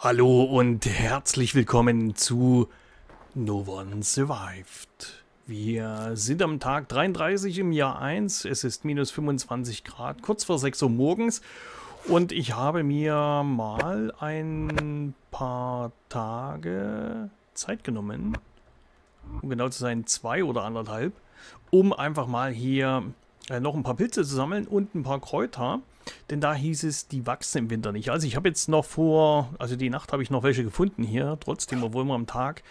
Hallo und herzlich willkommen zu No One Survived. Wir sind am Tag 33 im Jahr 1. Es ist minus 25 Grad, kurz vor 6 Uhr morgens. Und ich habe mir mal ein paar Tage Zeit genommen, um genau zu sein 2 oder 1,5, um einfach mal hier noch ein paar Pilze zu sammeln und ein paar Kräuter. Denn da hieß es, die wachsen im Winter nicht. Also ich habe jetzt noch also die Nacht habe ich noch welche gefunden hier, trotzdem, obwohl wir am Tag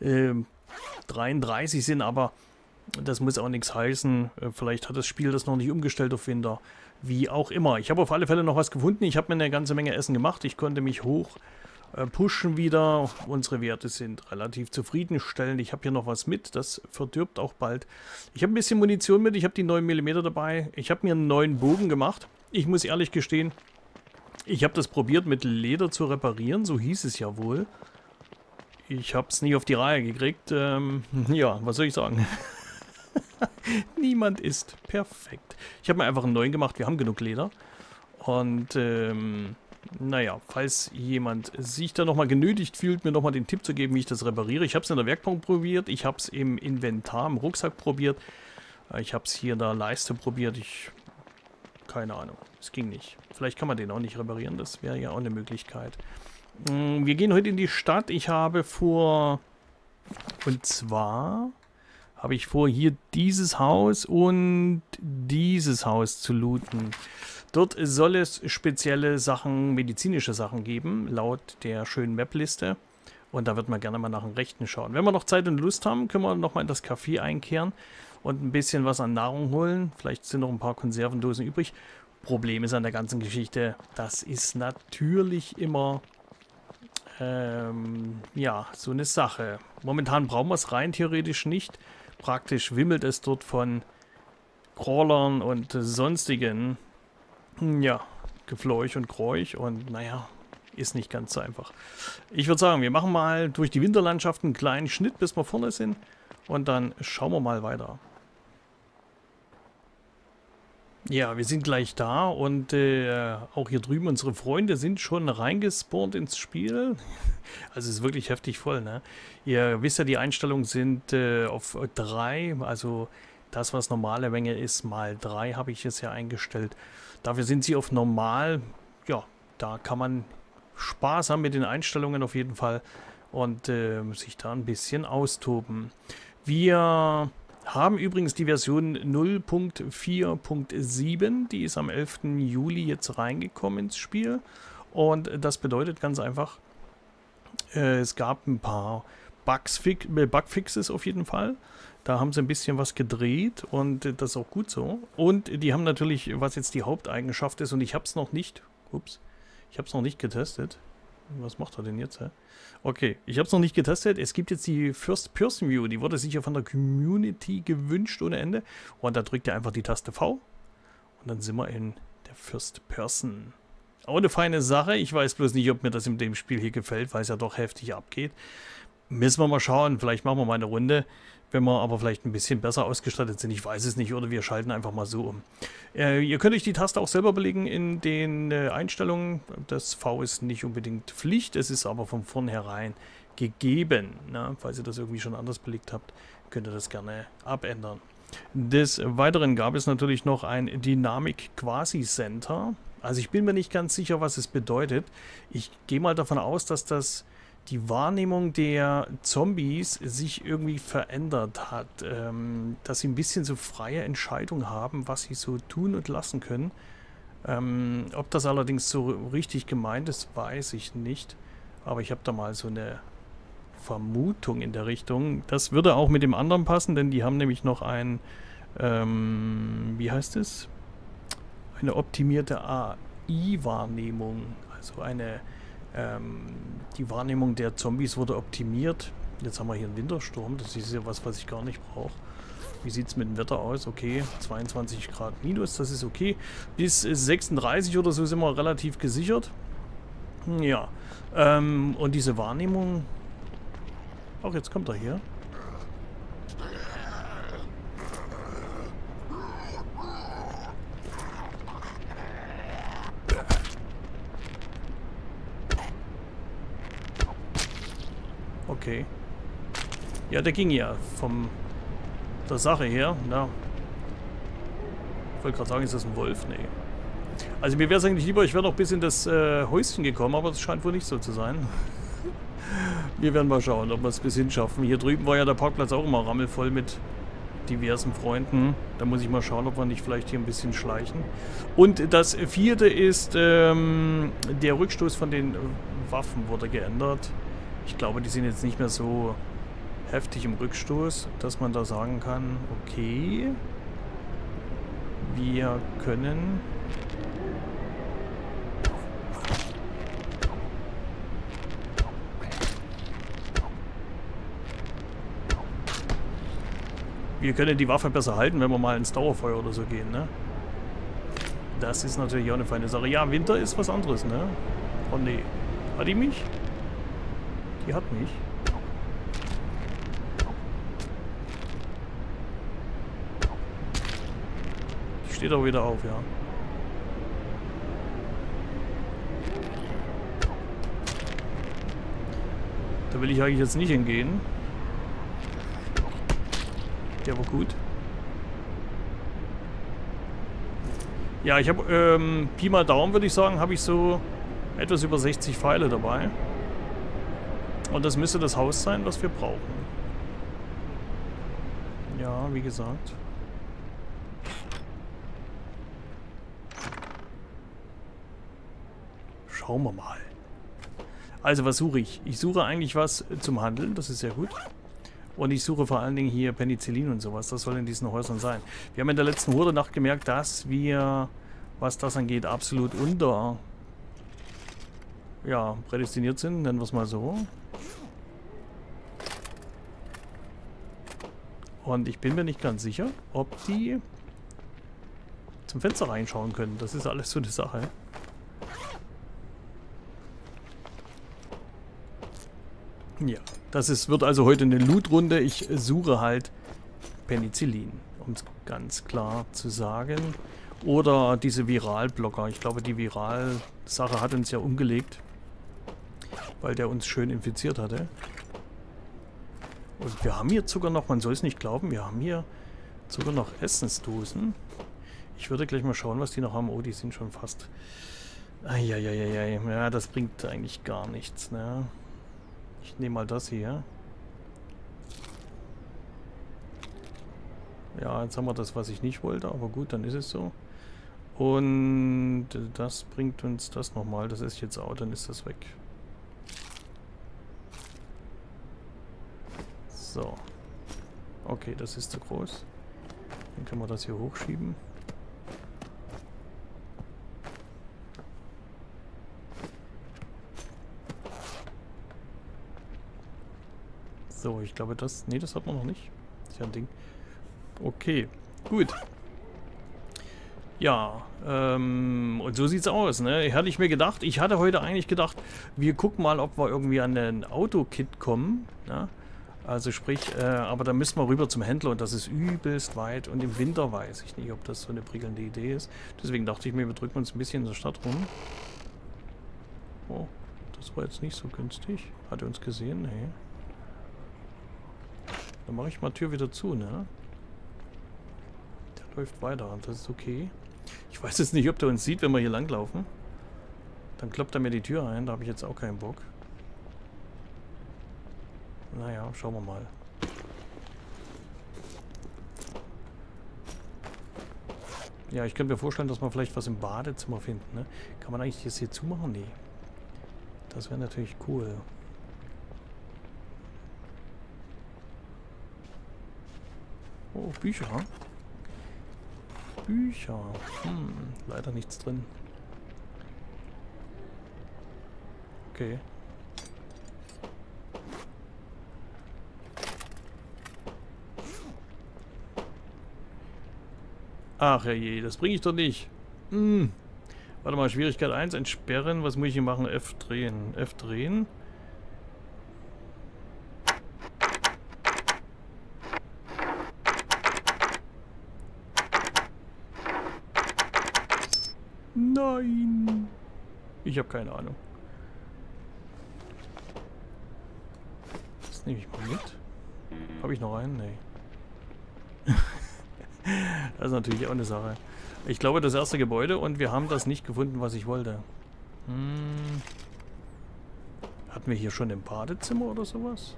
33 sind, aber das muss auch nichts heißen. Vielleicht hat das Spiel das noch nicht umgestellt auf Winter. Wie auch immer. Ich habe auf alle Fälle noch was gefunden. Ich habe mir eine ganze Menge Essen gemacht. Ich konnte mich hoch pushen wieder. Unsere Werte sind relativ zufriedenstellend. Ich habe hier noch was mit. Das verdirbt auch bald. Ich habe ein bisschen Munition mit. Ich habe die 9 mm dabei. Ich habe mir einen neuen Bogen gemacht. Ich muss ehrlich gestehen, ich habe das probiert mit Leder zu reparieren. So hieß es ja wohl. Ich habe es nie auf die Reihe gekriegt. Ja, was soll ich sagen? Niemand ist perfekt. Ich habe mir einfach einen neuen gemacht. Wir haben genug Leder. Und naja, falls jemand sich da nochmal genötigt fühlt, mir nochmal den Tipp zu geben, wie ich das repariere. Ich habe es in der Werkbank probiert. Ich habe es im Inventar, im Rucksack probiert. Ich habe es hier in der Leiste probiert. Keine Ahnung. Es ging nicht. Vielleicht kann man den auch nicht reparieren. Das wäre ja auch eine Möglichkeit. Wir gehen heute in die Stadt. Ich habe vor... Und zwar... habe ich vor, hier dieses Haus und dieses Haus zu looten. Dort soll es spezielle Sachen, medizinische Sachen geben, laut der schönen Map-Liste. Und da wird man gerne mal nach dem Rechten schauen. Wenn wir noch Zeit und Lust haben, können wir nochmal in das Café einkehren und ein bisschen was an Nahrung holen. Vielleicht sind noch ein paar Konservendosen übrig. Problem ist an der ganzen Geschichte, das ist natürlich immer... ja, so eine Sache. Momentan brauchen wir es rein theoretisch nicht. Praktisch wimmelt es dort von Crawlern und sonstigen, ja, Gefleuch und Kräuch und naja, ist nicht ganz so einfach. Ich würde sagen, wir machen mal durch die Winterlandschaft einen kleinen Schnitt, bis wir vorne sind und dann schauen wir mal weiter. Ja, wir sind gleich da und auch hier drüben unsere Freunde sind schon reingespawnt ins Spiel. Also es ist wirklich heftig voll, ne? Ihr wisst ja, die Einstellungen sind auf 3, also das, was normale Menge ist, mal 3 habe ich jetzt ja eingestellt. Dafür sind sie auf normal. Ja, da kann man Spaß haben mit den Einstellungen auf jeden Fall und sich da ein bisschen austoben. Wir... haben übrigens die Version 0.4.7, die ist am 11. Juli jetzt reingekommen ins Spiel und das bedeutet ganz einfach, es gab ein paar Bugfixes auf jeden Fall, da haben sie ein bisschen was gedreht und das ist auch gut so und die haben natürlich, was jetzt die Haupteigenschaft ist und ich habe es noch nicht, getestet. Was macht er denn jetzt? Hä? Okay, ich habe es noch nicht getestet. Es gibt jetzt die First-Person-View. Die wurde sicher von der Community gewünscht ohne Ende. Und da drückt ihr einfach die Taste V. Und dann sind wir in der First-Person. Auch eine feine Sache. Ich weiß bloß nicht, ob mir das in dem Spiel hier gefällt, weil es ja doch heftig abgeht. Müssen wir mal schauen. Vielleicht machen wir mal eine Runde. Wenn wir aber vielleicht ein bisschen besser ausgestattet sind. Ich weiß es nicht. Oder wir schalten einfach mal so um. Ihr könnt euch die Taste auch selber belegen in den Einstellungen. Das V ist nicht unbedingt Pflicht. Es ist aber von vornherein gegeben. Na, falls ihr das irgendwie schon anders belegt habt, könnt ihr das gerne abändern. Des Weiteren gab es natürlich noch ein Dynamic Quasi Center. Also ich bin mir nicht ganz sicher, was es bedeutet. Ich gehe mal davon aus, dass das... die Wahrnehmung der Zombies sich irgendwie verändert hat, dass sie ein bisschen so freie Entscheidung haben, was sie so tun und lassen können. Ob das allerdings so richtig gemeint ist, weiß ich nicht. Aber ich habe da mal so eine Vermutung in der Richtung. Das würde auch mit dem anderen passen, denn die haben nämlich noch ein, wie heißt es? Eine optimierte AI-Wahrnehmung, also eine... die Wahrnehmung der Zombies wurde optimiert. Jetzt haben wir hier einen Wintersturm. Das ist ja was ich gar nicht brauche. Wie sieht es mit dem Wetter aus? Okay, 22 Grad minus, das ist okay. Bis 36 oder so sind wir relativ gesichert. Ja, und diese Wahrnehmung... Auch jetzt kommt er hier. okay. Ja, der ging ja von der Sache her. Na. Ich wollte gerade sagen, ist das ein Wolf? Nee. Also mir wäre es eigentlich lieber, ich wäre noch bis in das Häuschen gekommen, aber das scheint wohl nicht so zu sein. Wir werden mal schauen, ob wir es bis hinschaffen. Hier drüben war ja der Parkplatz auch immer rammelvoll mit diversen Freunden. Da muss ich mal schauen, ob wir nicht vielleicht hier ein bisschen schleichen. Und das vierte ist, der Rückstoß von den Waffen wurde geändert. Ich glaube, die sind jetzt nicht mehr so heftig im Rückstoß, dass man da sagen kann, okay, wir können... Wir können die Waffe besser halten, wenn wir mal ins Dauerfeuer oder so gehen, ne? Das ist natürlich auch eine feine Sache. Ja, Winter ist was anderes, ne? Oh nee. Hat die mich? Die hat mich. Die steht auch wieder auf, ja. Da will ich eigentlich jetzt nicht hingehen. Der war gut. Ja, ich habe Pi mal Daumen, würde ich sagen, habe ich so etwas über 60 Pfeile dabei. Und das müsste das Haus sein, was wir brauchen. Ja, wie gesagt. Schauen wir mal. Also, was suche ich? Ich suche eigentlich was zum Handeln, das ist sehr gut. Und ich suche vor allen Dingen hier Penicillin und sowas. Das soll in diesen Häusern sein. Wir haben in der letzten Horde-Nacht gemerkt, dass wir, was das angeht, absolut prädestiniert sind. Nennen wir es mal so. Und ich bin mir nicht ganz sicher, ob die zum Fenster reinschauen können. Das ist alles so eine Sache. Ja, wird also heute eine Loot-Runde. Ich suche halt Penicillin, um es ganz klar zu sagen. Oder diese Viral-Blocker. Ich glaube, die Viral-Sache hat uns ja umgelegt, weil der uns schön infiziert hatte. Und wir haben hier sogar noch, man soll es nicht glauben, wir haben hier sogar noch Essensdosen. Ich würde gleich mal schauen, was die noch haben. Oh, die sind schon fast... Eieieiei. Ja, das bringt eigentlich gar nichts, ne? Ich nehme mal das hier. Ja, jetzt haben wir das, was ich nicht wollte, aber gut, dann ist es so. Und das bringt uns das nochmal. Das ist jetzt auch, dann ist das weg. So. Okay, das ist zu groß. Dann können wir das hier hochschieben. So, ich glaube das... Nee, das hat man noch nicht. Das ist ja ein Ding. Okay, gut. Ja, und so sieht's aus, ne? Hatte ich mir gedacht, ich hatte heute eigentlich gedacht, wir gucken mal, ob wir irgendwie an ein Autokit kommen, ne? Also sprich, aber da müssen wir rüber zum Händler und das ist übelst weit und im Winter weiß ich nicht, ob das so eine prickelnde Idee ist. Deswegen dachte ich mir, wir drücken uns ein bisschen in der Stadt rum. Oh, das war jetzt nicht so günstig. Hat er uns gesehen? Nee. Dann mache ich mal Tür wieder zu, ne? Der läuft weiter und das ist okay. Ich weiß jetzt nicht, ob der uns sieht, wenn wir hier langlaufen. Dann kloppt er mir die Tür ein, da habe ich jetzt auch keinen Bock. Naja, schauen wir mal. Ja, ich könnte mir vorstellen, dass wir vielleicht was im Badezimmer finden, ne? Kann man eigentlich das hier zumachen? Nee. Das wäre natürlich cool. Oh, Bücher. Bücher. Leider nichts drin. Okay. Ach je, das bringe ich doch nicht. Warte mal, Schwierigkeit 1, entsperren. Was muss ich hier machen? F drehen. F drehen. Nein. Ich habe keine Ahnung. Das nehme ich mal mit. Habe ich noch einen? Nee. Das ist natürlich auch eine Sache. Ich glaube, das erste Gebäude und wir haben das nicht gefunden, was ich wollte. Hatten wir hier schon ein Badezimmer oder sowas?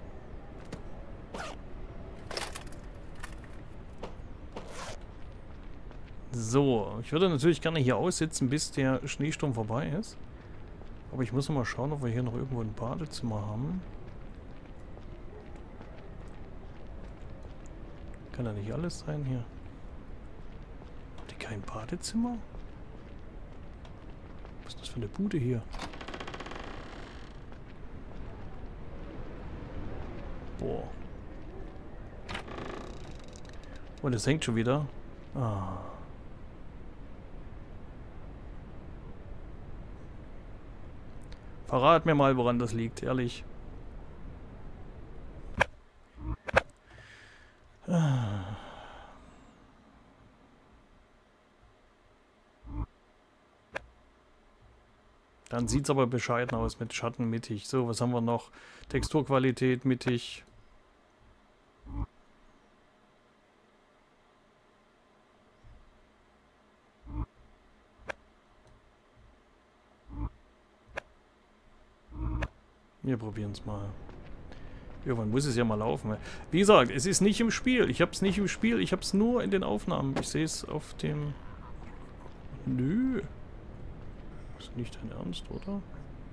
So, ich würde natürlich gerne hier aussitzen, bis der Schneesturm vorbei ist. Aber ich muss noch mal schauen, ob wir hier noch irgendwo ein Badezimmer haben. Kann ja nicht alles sein hier. Habt ihr kein Badezimmer? Was ist das für eine Bude hier? Boah. Und es hängt schon wieder. Ah. Verrat mir mal, woran das liegt, ehrlich. Dann sieht es aber bescheiden aus mit Schatten mittig. So, was haben wir noch? Texturqualität mittig. Wir probieren es mal. Irgendwann muss es ja mal laufen. Wie gesagt, es ist nicht im Spiel. Ich habe es nicht im Spiel. Ich habe es nur in den Aufnahmen. Ich sehe es auf dem... Nö. Das ist nicht dein Ernst, oder?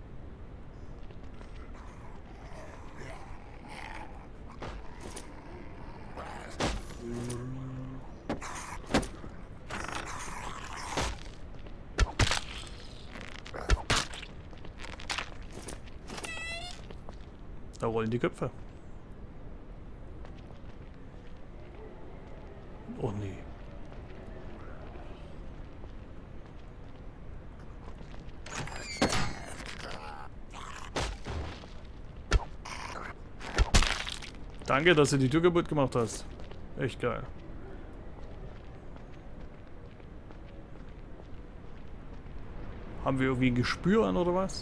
Da rollen die Köpfe. Oh nee. Danke, dass du die Tür kaputt gemacht hast. Echt geil. Haben wir irgendwie ein Gespür an oder was?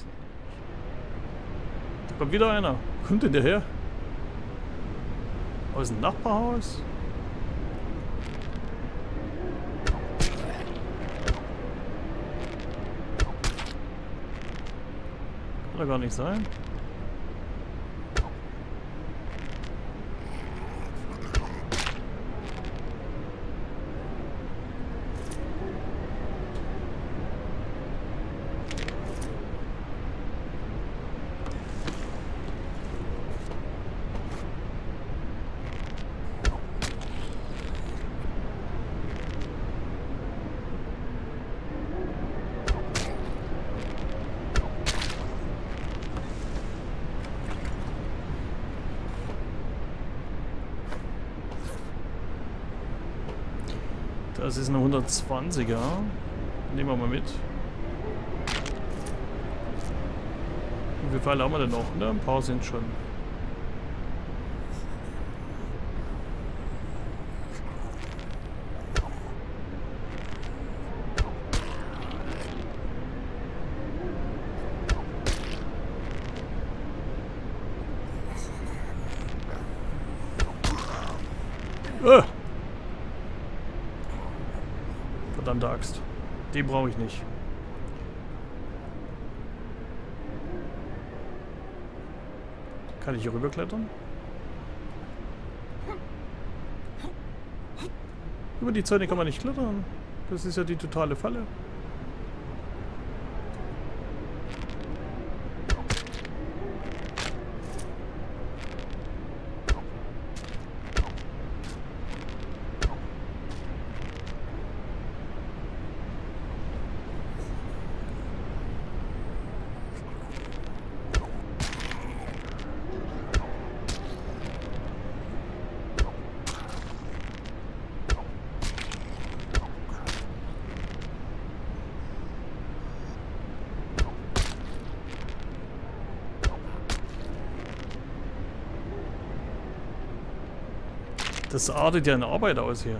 Da kommt wieder einer. Kommt denn der her? Aus dem Nachbarhaus? Kann doch gar nicht sein. Das ist eine 120er. Nehmen wir mal mit. Wie viele Pfeile haben wir denn noch? Ne? Ein paar sind schon. Verdammte Axt. Den brauche ich nicht. Kann ich hier rüberklettern? Über die Zäune kann man nicht klettern. Das ist ja die totale Falle. Das artet ja in Arbeit aus hier.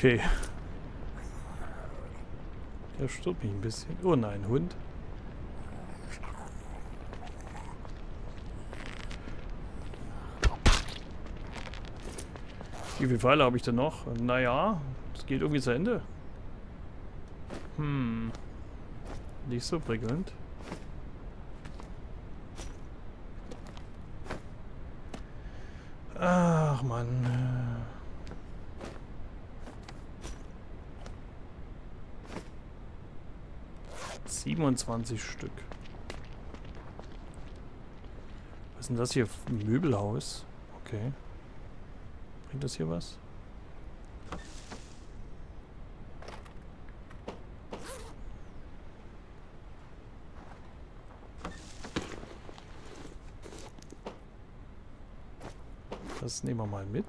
Okay. Der stört mich ein bisschen. Oh nein, Hund. Wie viele Pfeile habe ich denn noch? Naja, es geht irgendwie zu Ende. Nicht so prickelnd. Ach Mann. 27 Stück. Was ist denn das hier? Ein Möbelhaus. Okay. Bringt das hier was? Das nehmen wir mal mit.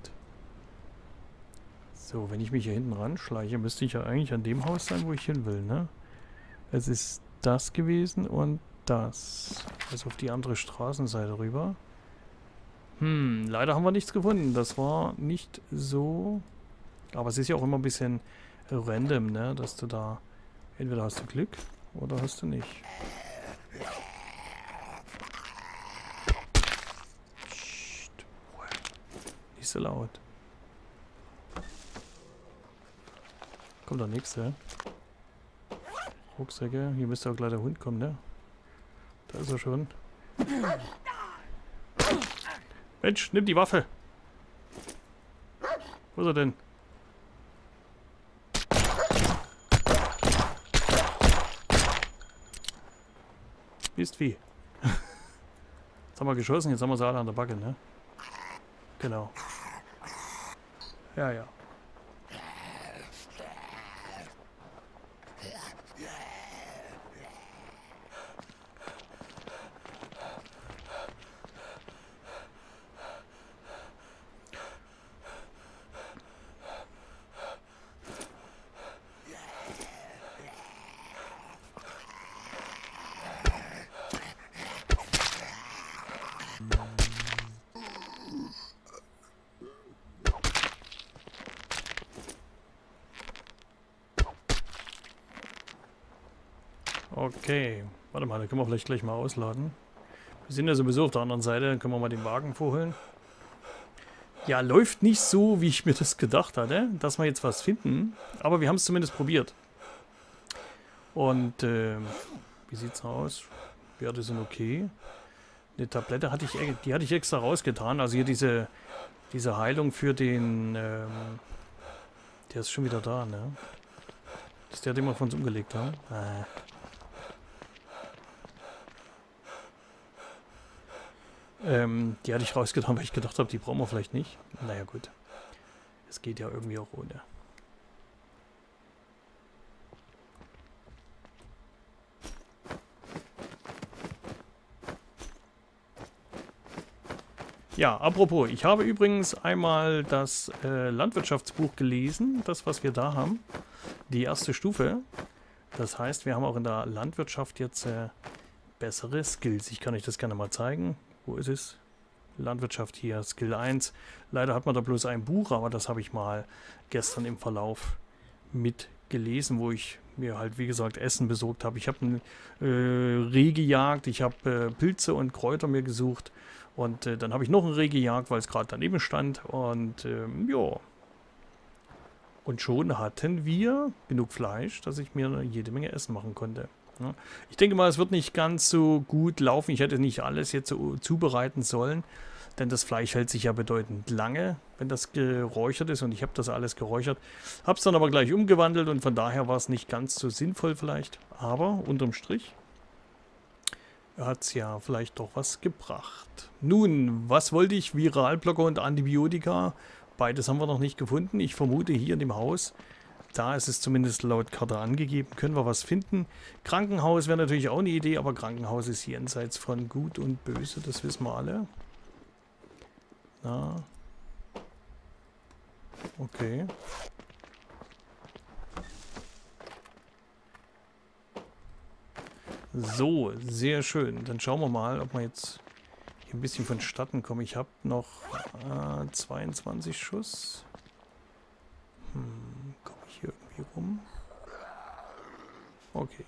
So, wenn ich mich hier hinten ranschleiche, müsste ich ja eigentlich an dem Haus sein, wo ich hin will, ne? Es ist das gewesen und das. Also auf die andere Straßenseite rüber. Leider haben wir nichts gefunden. Das war nicht so... Aber es ist ja auch immer ein bisschen random, ne? Dass du da... Entweder hast du Glück oder hast du nicht. Psst. Nicht so laut. Kommt der nächste. Rucksäcke. Hier müsste auch gleich der Hund kommen, ne? Da ist er schon. Mensch, nimm die Waffe. Wo ist er denn? Mist wie. Jetzt haben wir geschossen, jetzt haben wir sie alle an der Backe, ne? Genau. Ja, ja. Okay, warte mal, da können wir vielleicht gleich mal ausladen. Wir sind ja sowieso auf der anderen Seite, dann können wir mal den Wagen vorholen. Ja, läuft nicht so, wie ich mir das gedacht hatte, dass wir jetzt was finden. Aber wir haben es zumindest probiert. Und, wie sieht's aus? Werte sind okay. Eine Tablette hatte ich extra rausgetan. Also hier diese Heilung für den, der ist schon wieder da, ne? Das ist der, den wir von uns umgelegt haben. Die hatte ich rausgetan, weil ich gedacht habe, die brauchen wir vielleicht nicht. Naja, gut. Es geht ja irgendwie auch ohne. Ja, apropos, ich habe übrigens einmal das Landwirtschaftsbuch gelesen, das, was wir da haben. Die erste Stufe. Das heißt, wir haben auch in der Landwirtschaft jetzt bessere Skills. Ich kann euch das gerne mal zeigen. Wo ist es? Landwirtschaft hier, Skill 1. Leider hat man da bloß ein Buch, aber das habe ich mal gestern im Verlauf mitgelesen, wo ich mir halt, wie gesagt, Essen besorgt habe. Ich habe ein Reh gejagt, ich habe Pilze und Kräuter mir gesucht und dann habe ich noch ein Reh gejagt, weil es gerade daneben stand und ja. Und schon hatten wir genug Fleisch, dass ich mir jede Menge Essen machen konnte. Ja. Ich denke mal, es wird nicht ganz so gut laufen. Ich hätte nicht alles jetzt so zubereiten sollen, denn das Fleisch hält sich ja bedeutend lange, wenn das geräuchert ist. Und ich habe das alles geräuchert, habe es dann aber gleich umgewandelt und von daher war es nicht ganz so sinnvoll vielleicht. Aber unterm Strich hat es ja vielleicht doch was gebracht. Nun, was wollte ich? Viralblocker und Antibiotika. Beides haben wir noch nicht gefunden. Ich vermute hier in dem Haus. Da ist es zumindest laut Karte angegeben. Können wir was finden? Krankenhaus wäre natürlich auch eine Idee, aber Krankenhaus ist jenseits von Gut und Böse, das wissen wir alle. Na. Okay. So, sehr schön. Dann schauen wir mal, ob wir jetzt hier ein bisschen vonstatten kommen. Ich habe noch 22 Schuss. Wie rum? Okay.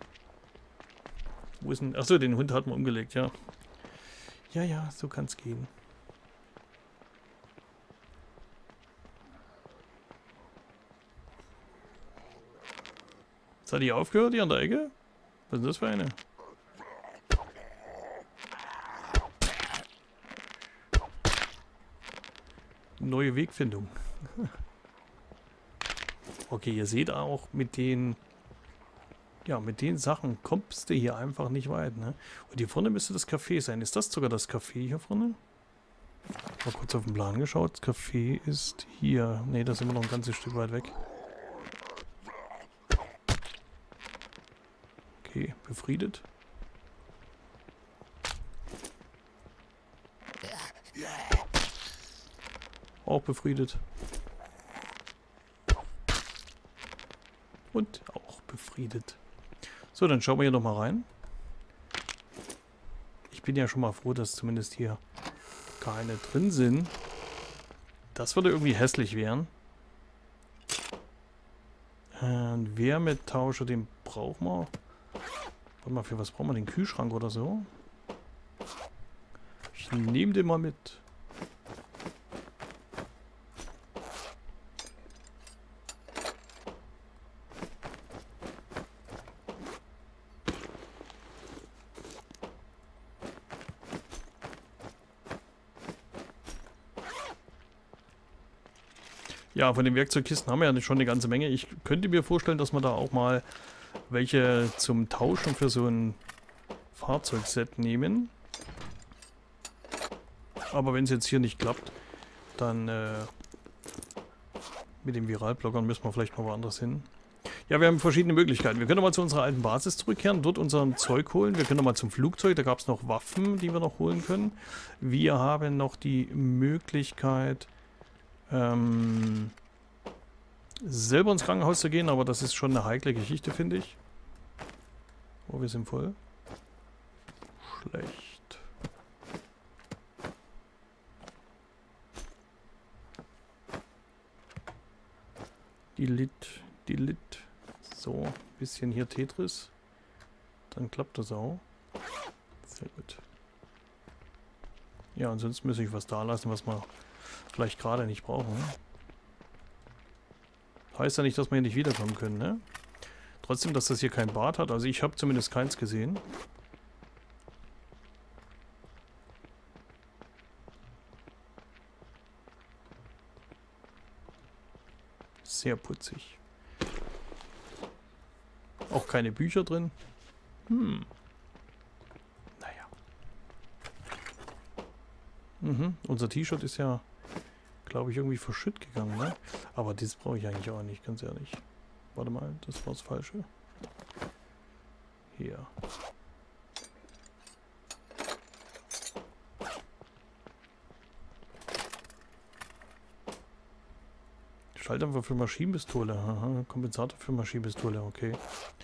Wo ist denn... Achso, den Hund hat man umgelegt, ja. Ja, ja, so kann es gehen. Jetzt hat die aufgehört, die an der Ecke? Was ist das für eine? Neue Wegfindung. Okay, ihr seht auch mit den... Ja, mit den Sachen kommst du hier einfach nicht weit, ne? Und hier vorne müsste das Café sein. Ist das sogar das Café hier vorne? Mal kurz auf den Plan geschaut. Das Café ist hier. Ne, da sind wir noch ein ganzes Stück weit weg. Okay, befriedet. Auch befriedet. Und auch befriedet. So, dann schauen wir hier nochmal rein. Ich bin ja schon mal froh, dass zumindest hier keine drin sind. Das würde irgendwie hässlich werden. Ein Wärmetauscher, den brauchen wir. Warte mal, für was brauchen wir? Den Kühlschrank oder so? Ich nehme den mal mit. Ja, von den Werkzeugkisten haben wir ja schon eine ganze Menge. Ich könnte mir vorstellen, dass wir da auch mal welche zum Tauschen für so ein Fahrzeugset nehmen. Aber wenn es jetzt hier nicht klappt, dann mit den Viralblockern müssen wir vielleicht mal woanders hin. Ja, wir haben verschiedene Möglichkeiten. Wir können mal zu unserer alten Basis zurückkehren, dort unser Zeug holen. Wir können mal zum Flugzeug, da gab es noch Waffen, die wir noch holen können. Wir haben noch die Möglichkeit... selber ins Krankenhaus zu gehen, aber das ist schon eine heikle Geschichte, finde ich. Oh, wir sind voll. Schlecht. Delete. So, ein bisschen hier Tetris. Dann klappt das auch. Sehr gut. Ja, ansonsten muss ich was da lassen, was wir vielleicht gerade nicht brauchen. Heißt ja nicht, dass wir hier nicht wiederkommen können, ne? Trotzdem, dass das hier kein Bad hat. Also ich habe zumindest keins gesehen. Sehr putzig. Auch keine Bücher drin. Naja. Unser T-Shirt ist ja, glaube ich, irgendwie verschütt gegangen, ne? Aber das brauche ich eigentlich auch nicht, ganz ehrlich. Warte mal, das war das Falsche. Hier. Schalldämpfer für Maschinenpistole. Aha, Kompensator für Maschinenpistole, okay.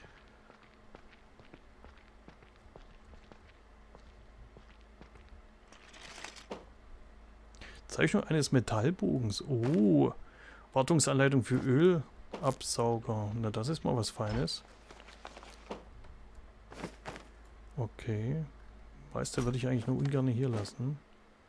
Zeichnung eines Metallbogens. Oh, Wartungsanleitung für Ölabsauger. Na, das ist mal was Feines. Okay. Weißt du, würde ich eigentlich nur ungern hier lassen.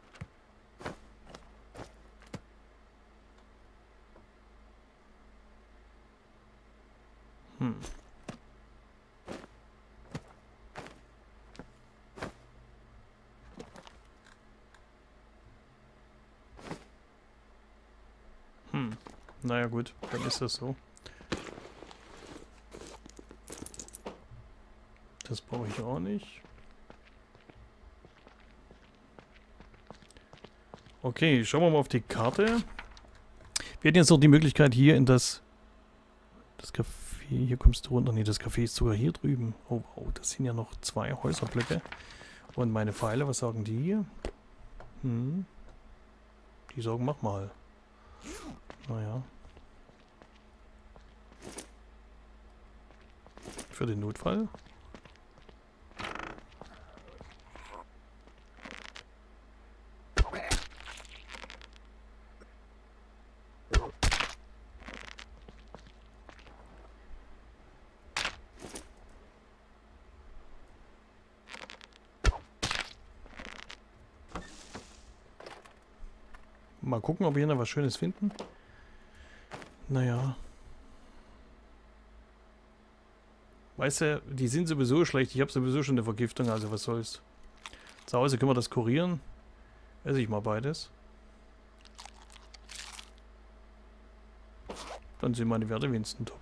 Naja gut, dann ist das so. Das brauche ich auch nicht. Okay, schauen wir mal auf die Karte. Wir hätten jetzt noch die Möglichkeit hier in das Café. Hier kommst du runter. Ne, das Café ist sogar hier drüben. Oh wow, das sind ja noch 2 Häuserblöcke. Und meine Pfeile, was sagen die hier? Die sagen, mach mal. Naja. Für den Notfall. Mal gucken, ob wir hier noch was Schönes finden. Naja. Weißt du, die sind sowieso schlecht. Ich habe sowieso schon eine Vergiftung, also was soll's. Zu Hause können wir das kurieren. Esse ich mal beides. Dann sind meine Werte wenigstens top.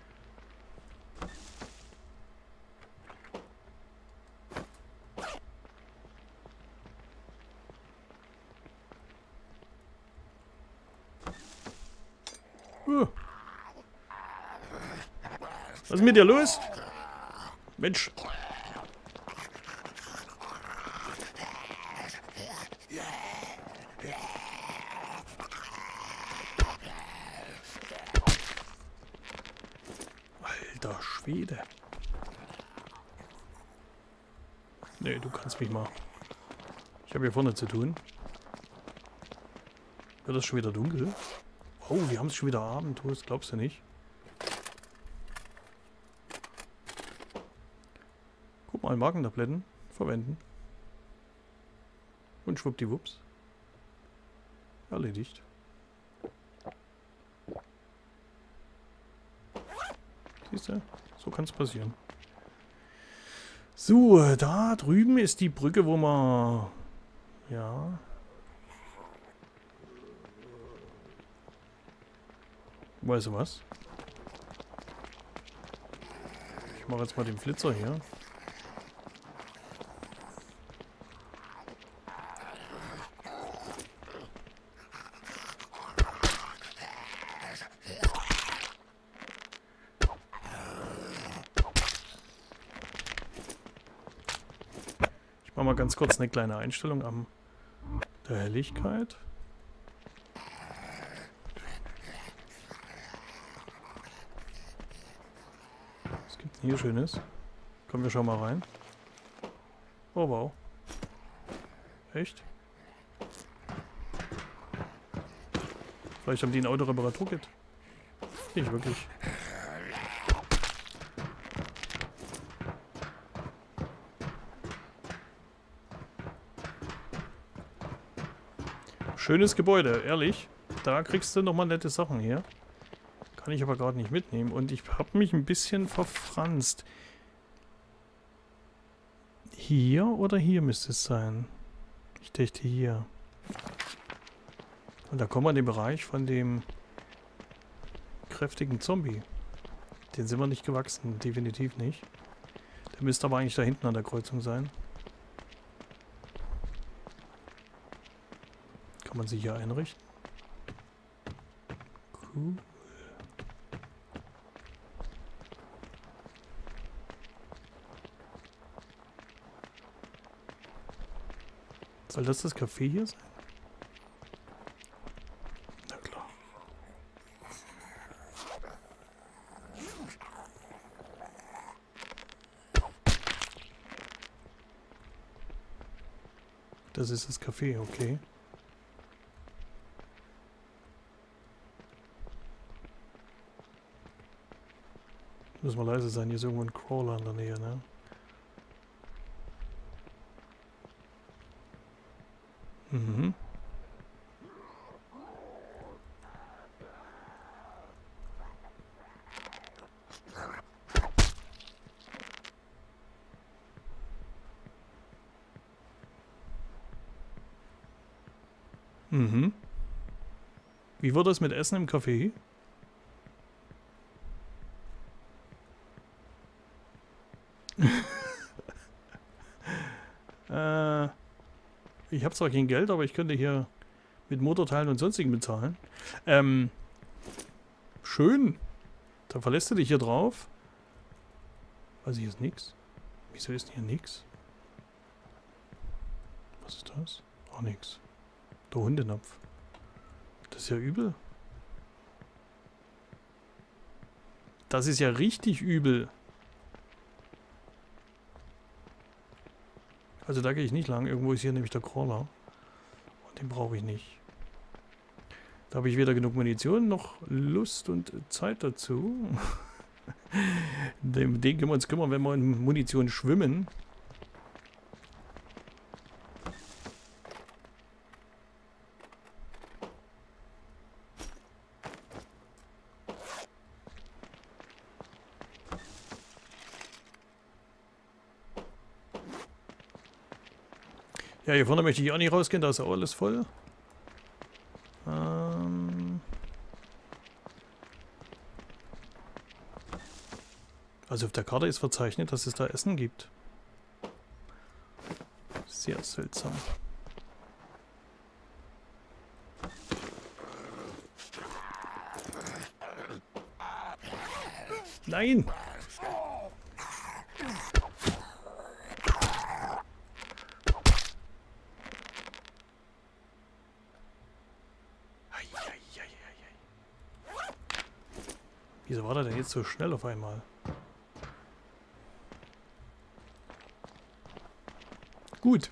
Was ist mit dir los? Mensch. Alter Schwede. Nee, du kannst mich mal. Ich habe hier vorne zu tun. Wird das schon wieder dunkel? Oh, wir haben es schon wieder Abend. Das glaubst du nicht. Guck mal, Magentabletten verwenden. Und schwuppdiwupps. Erledigt. Siehst du? So kann es passieren. So, da drüben ist die Brücke, wo man... Ja... Weißt du was? Ich mache jetzt mal den Flitzer hier. Ich mache mal ganz kurz eine kleine Einstellung an der Helligkeit. Hier Schönes. Kommen wir schon mal rein. Oh wow. Echt? Vielleicht haben die ein Autoreparaturkit. Nicht wirklich. Schönes Gebäude, ehrlich. Da kriegst du nochmal nette Sachen hier. Kann ich aber gerade nicht mitnehmen. Und ich habe mich ein bisschen verfranst. Hier oder hier müsste es sein? Ich dachte hier. Und da kommen wir in den Bereich von dem kräftigen Zombie. Den sind wir nicht gewachsen. Definitiv nicht. Der müsste aber eigentlich da hinten an der Kreuzung sein. Kann man sich hier einrichten? Cool. Soll das Café hier sein? Na klar. Das ist das Café, okay. Müssen wir leise sein, hier ist irgendwo ein Crawler in der Nähe, ne? Mhm. Mhm. Wie wird das mit Essen im Café? Ich habe zwar kein Geld, aber ich könnte hier mit Motorteilen und sonstigen bezahlen. Schön. Da verlässt du dich hier drauf. Also hier ist nichts. Wieso ist hier nichts? Was ist das? Auch nichts. Der Hundenapf. Das ist ja übel. Das ist ja richtig übel. Also da gehe ich nicht lang. Irgendwo ist hier nämlich der Crawler. Und den brauche ich nicht. Da habe ich weder genug Munition noch Lust und Zeit dazu. Den können wir uns kümmern, wenn wir in Munition schwimmen. Ja, hier vorne möchte ich auch nicht rausgehen, da ist auch alles voll. Also auf der Karte ist verzeichnet, dass es da Essen gibt. Sehr seltsam. Nein! Wieso war der denn jetzt so schnell auf einmal? Gut.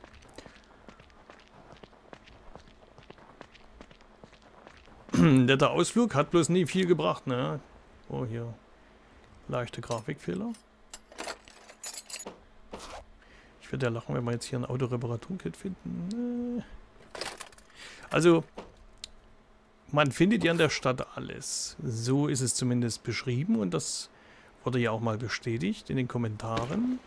Der Ausflug hat bloß nie viel gebracht, ne? Oh, hier. Leichte Grafikfehler. Ich würde ja lachen, wenn wir jetzt hier ein Autoreparaturkit finden. Also, man findet ja in der Stadt alles. So ist es zumindest beschrieben und das wurde ja auch mal bestätigt in den Kommentaren.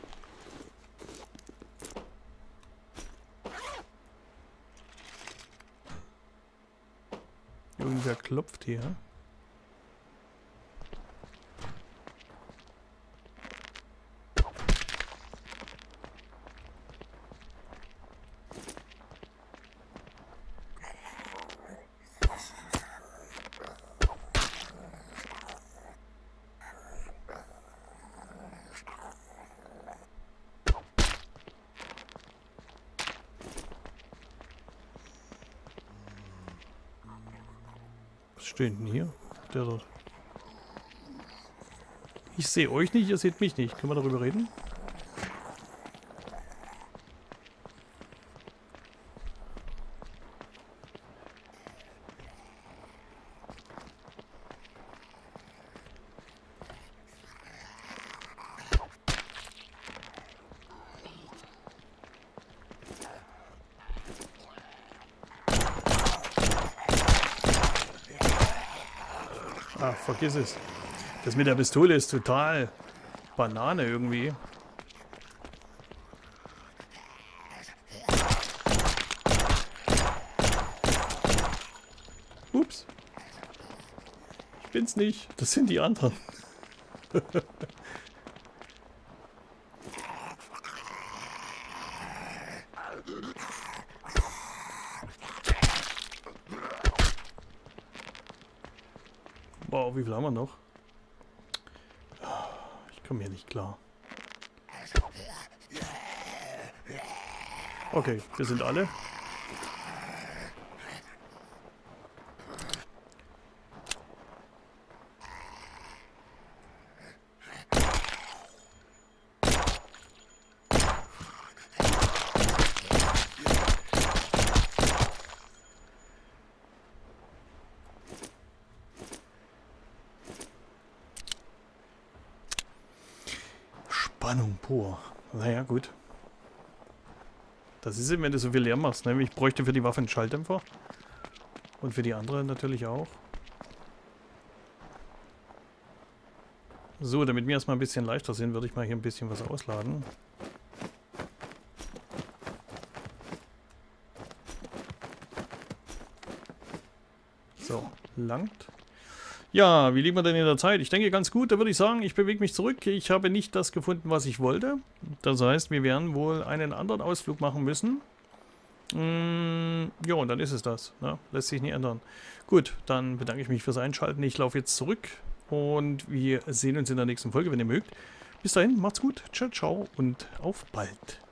Irgendwer klopft hier. Was steht denn hier? Der dort. Ich sehe euch nicht, ihr seht mich nicht. Können wir darüber reden? Ah, vergiss es. Das mit der Pistole ist total Banane irgendwie. Ups. Ich bin's nicht. Das sind die anderen. Wow, wie viel haben wir noch? Ich komme hier nicht klar. Okay, wir sind alle. Spannung pur. Naja, gut. Das ist eben, wenn du so viel leer machst. Ne? Ich bräuchte für die Waffe einen Schalldämpfer. Und für die andere natürlich auch. So, damit wir erstmal ein bisschen leichter sind, würde ich mal hier ein bisschen was ausladen. So, langt. Ja, wie liegen wir denn in der Zeit? Ich denke ganz gut, da würde ich sagen, ich bewege mich zurück. Ich habe nicht das gefunden, was ich wollte. Das heißt, wir werden wohl einen anderen Ausflug machen müssen. Ja, und dann ist es das. Ne? Lässt sich nicht ändern. Gut, dann bedanke ich mich fürs Einschalten. Ich laufe jetzt zurück und wir sehen uns in der nächsten Folge, wenn ihr mögt. Bis dahin, macht's gut. Ciao, ciao und auf bald.